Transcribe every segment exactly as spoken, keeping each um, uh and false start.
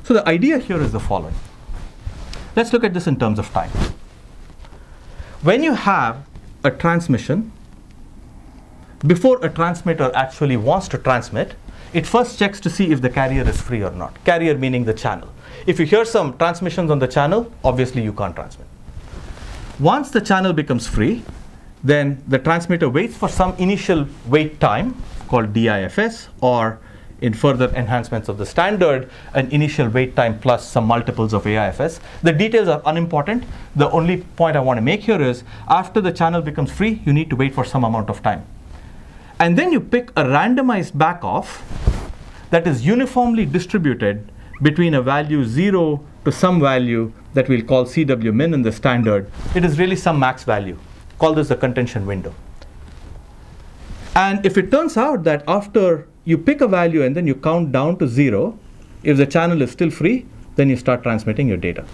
So the idea here is the following. Let's look at this in terms of time. When you have a transmission, before a transmitter actually wants to transmit, it first checks to see if the carrier is free or not. Carrier meaning the channel. If you hear some transmissions on the channel, obviously you can't transmit. Once the channel becomes free, then the transmitter waits for some initial wait time called D I F S, or in further enhancements of the standard, an initial wait time plus some multiples of A I F S. The details are unimportant. The only point I want to make here is after the channel becomes free, you need to wait for some amount of time. And then you pick a randomized backoff that is uniformly distributed between a value zero to some value that we'll call CWmin in the standard. It is really some max value. Call this the contention window. And if it turns out that after you pick a value and then you count down to zero, if the channel is still free, then you start transmitting your data.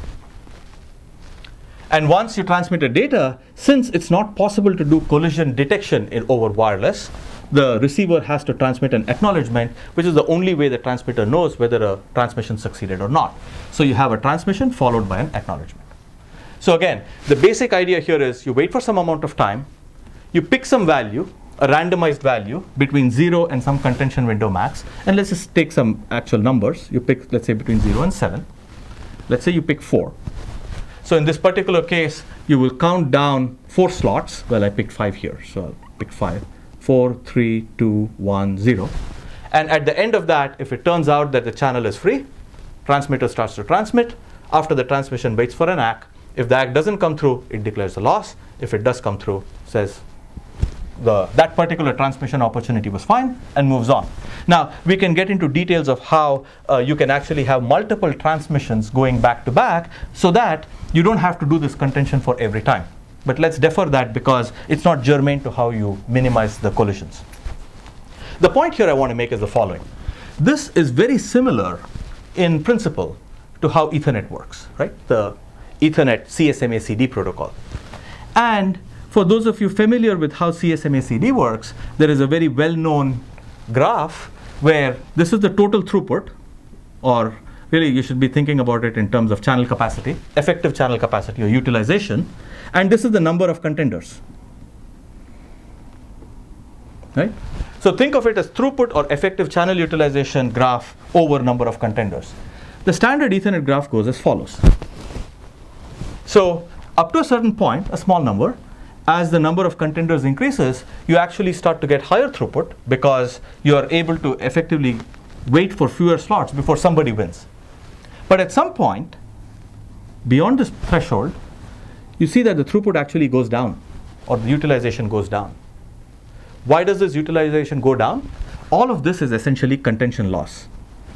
And once you transmit the data, since it's not possible to do collision detection in, over wireless, the receiver has to transmit an acknowledgement, which is the only way the transmitter knows whether a transmission succeeded or not. So you have a transmission followed by an acknowledgement. So again, the basic idea here is you wait for some amount of time, you pick some value, a randomized value between zero and some contention window max, and let's just take some actual numbers. You pick, let's say, between zero and seven. Let's say you pick four. So in this particular case, you will count down four slots. Well, I picked five here, so I'll pick five. Four, three, two, one, zero. And at the end of that, if it turns out that the channel is free, transmitter starts to transmit. After the transmission, waits for an A C K. If the A C K doesn't come through, it declares a loss. If it does come through, says the, that particular transmission opportunity was fine, and moves on. Now, we can get into details of how uh, you can actually have multiple transmissions going back to back so that you don't have to do this contention for every time. But let's defer that because it's not germane to how you minimize the collisions. The point here I want to make is the following. This is very similar in principle to how Ethernet works, right? The Ethernet C S M A C D protocol. And for those of you familiar with how C S M A C D works, there is a very well-known graph where this is the total throughput, or really you should be thinking about it in terms of channel capacity, effective channel capacity or utilization, and this is the number of contenders, right? So think of it as throughput or effective channel utilization graph over number of contenders. The standard Ethernet graph goes as follows. So up to a certain point, a small number, as the number of contenders increases, you actually start to get higher throughput because you are able to effectively wait for fewer slots before somebody wins. But at some point, beyond this threshold, you see that the throughput actually goes down, or the utilization goes down. Why does this utilization go down? All of this is essentially contention loss.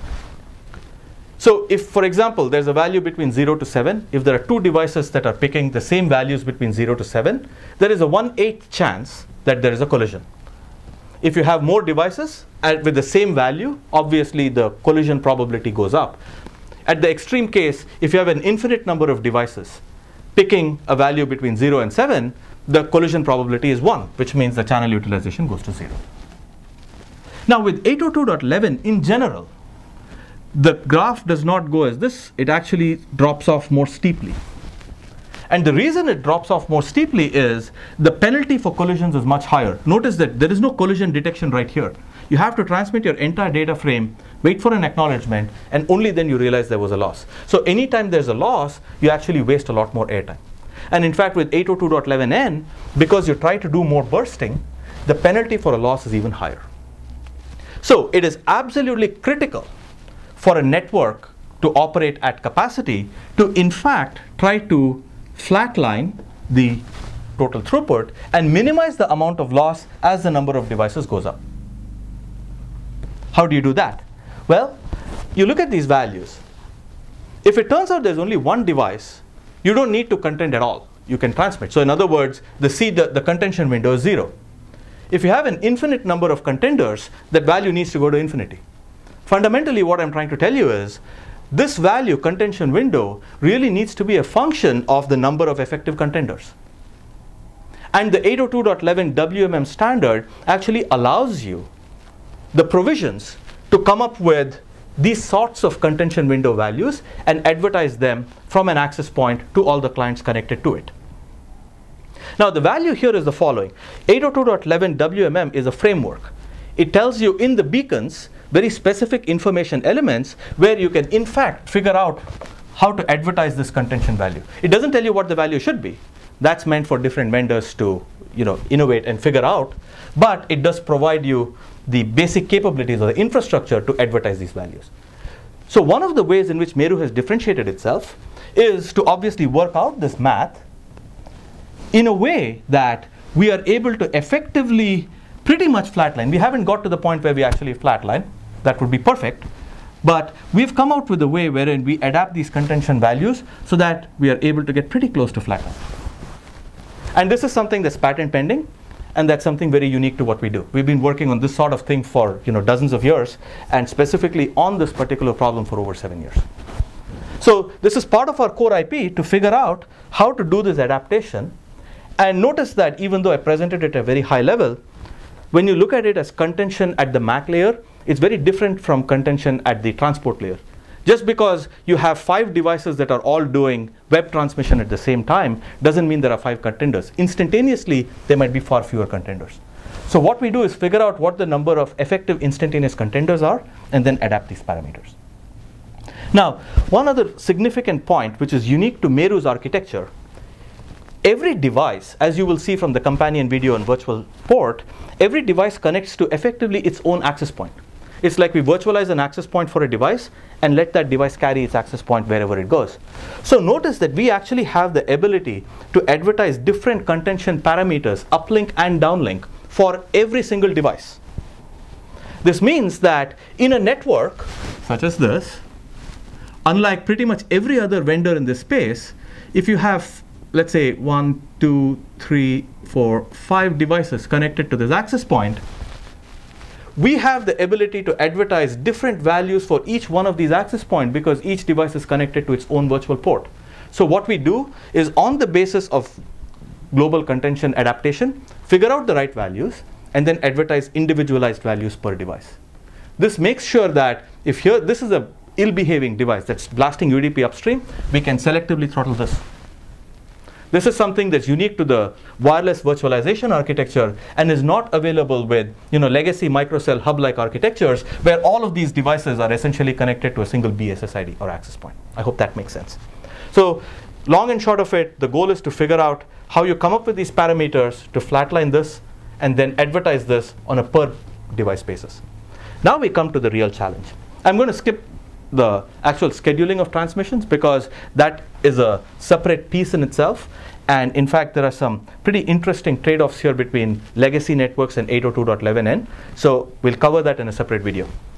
So if, for example, there's a value between zero to seven, if there are two devices that are picking the same values between zero to seven, there is a one eighth chance that there is a collision. If you have more devices and with the same value, obviously the collision probability goes up. At the extreme case, if you have an infinite number of devices picking a value between zero and seven, the collision probability is one, which means the channel utilization goes to zero. Now with eight oh two dot eleven in general, the graph does not go as this. It actually drops off more steeply. And the reason it drops off more steeply is the penalty for collisions is much higher. Notice that there is no collision detection right here. You have to transmit your entire data frame, wait for an acknowledgement, and only then you realize there was a loss. So anytime there's a loss, you actually waste a lot more airtime. And in fact, with eight oh two dot eleven n, because you try to do more bursting, the penalty for a loss is even higher. So it is absolutely critical for a network to operate at capacity to, in fact, try to flatline the total throughput and minimize the amount of loss as the number of devices goes up. How do you do that? Well, you look at these values. If it turns out there's only one device, you don't need to contend at all. You can transmit. So in other words, the, C, the, the contention window is zero. If you have an infinite number of contenders, that value needs to go to infinity. Fundamentally, what I'm trying to tell you is this value, contention window, really needs to be a function of the number of effective contenders. And the eight oh two dot eleven W M M standard actually allows you the provisions to come up with these sorts of contention window values and advertise them from an access point to all the clients connected to it. Now the value here is the following. eight oh two dot eleven W M M is a framework. It tells you in the beacons very specific information elements where you can in fact figure out how to advertise this contention value. It doesn't tell you what the value should be. That's meant for different vendors to, you know, innovate and figure out, but it does provide you the basic capabilities or the infrastructure to advertise these values. So one of the ways in which Meru has differentiated itself is to obviously work out this math in a way that we are able to effectively pretty much flatline. We haven't got to the point where we actually flatline. That would be perfect. But we've come out with a way wherein we adapt these contention values so that we are able to get pretty close to flatline. And this is something that's patent pending, and that's something very unique to what we do. We've been working on this sort of thing for, you know, dozens of years, and specifically on this particular problem for over seven years. So this is part of our core I P to figure out how to do this adaptation. And notice that even though I presented it at a very high level, when you look at it as contention at the M A C layer, it's very different from contention at the transport layer. Just because you have five devices that are all doing web transmission at the same time doesn't mean there are five contenders. Instantaneously, there might be far fewer contenders. So what we do is figure out what the number of effective instantaneous contenders are and then adapt these parameters. Now, one other significant point which is unique to Meru's architecture, every device, as you will see from the companion video on virtual port, every device connects to effectively its own access point. It's like we virtualize an access point for a device and let that device carry its access point wherever it goes. So notice that we actually have the ability to advertise different contention parameters, uplink and downlink, for every single device. This means that in a network such as this, unlike pretty much every other vendor in this space, if you have, let's say, one, two, three, four, five devices connected to this access point, we have the ability to advertise different values for each one of these access points because each device is connected to its own virtual port. So what we do is, on the basis of global contention adaptation, figure out the right values and then advertise individualized values per device. This makes sure that if here this is a ill-behaving device that's blasting U D P upstream, we can selectively throttle this. This is something that's unique to the wireless virtualization architecture and is not available with, you know, legacy microcell hub-like architectures where all of these devices are essentially connected to a single B S S I D or access point. I hope that makes sense. So long and short of it, the goal is to figure out how you come up with these parameters to flatline this and then advertise this on a per device basis. Now we come to the real challenge. I'm going to skip the actual scheduling of transmissions because that is a separate piece in itself. And in fact, there are some pretty interesting trade-offs here between legacy networks and eight oh two dot eleven n. So we'll cover that in a separate video.